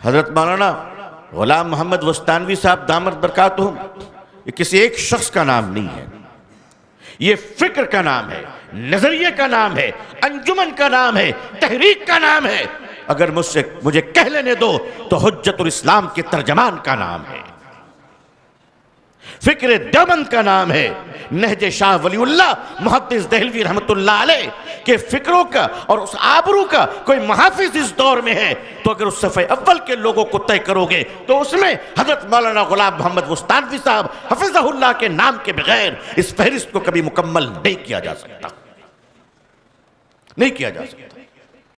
हजरत मौलाना गुलाम मोहम्मद वस्तानवी साहब दामद बरकातुहुम, ये किसी एक शख्स का नाम नहीं है, ये फिक्र का नाम है, नजरिए का नाम है, अंजुमन का नाम है, तहरीक का नाम है। अगर मुझे कह लेने दो तो हुज्जतुल इस्लाम के तर्जमान का नाम है, फिक्र देवबंद का नाम है, नहजे शाह वलीउल्लाह मुहद्दिस देहलवी रहमतुल्लाह अलैह के फिक्रों का और उस आबरू का कोई मुहाफिज इस दौर में है तो अगर उस सफ़े अव्वल के लोगों को तय करोगे तो उसमें हजरत मौलाना गुलाम मोहम्मद वस्तानवी साहब हफिज़हुल्लाह के नाम के बगैर इस फहरिस्त को कभी मुकम्मल नहीं किया जा सकता, नहीं किया जा सकता।